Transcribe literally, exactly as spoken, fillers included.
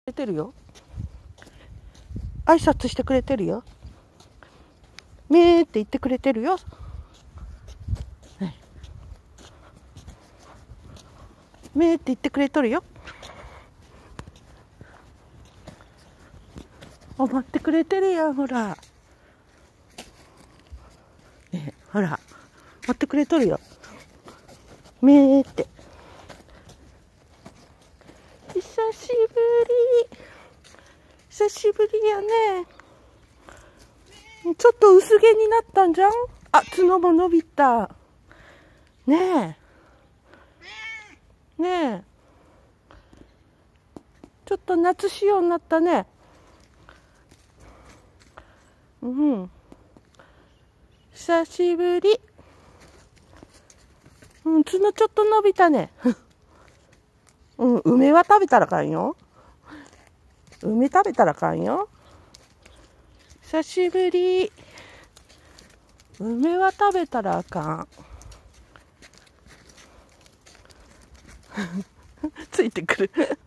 れてるよ。挨拶してくれてるよ。めーって言ってくれてるよ。はい、めーって言ってくれとるよ。お、待ってくれてるよ、ほら。ね、ほら、待ってくれとるよ。めーって。久しぶり。久しぶりやね。ちょっと薄毛になったんじゃん。あ、角も伸びた。ねえ。ねえ。ちょっと夏仕様になったね。うん。久しぶり。うん、角ちょっと伸びたね。うん、梅は食べたらあかんよ。梅食べたらあかんよ。久しぶり。梅は食べたらあかん。ついてくる。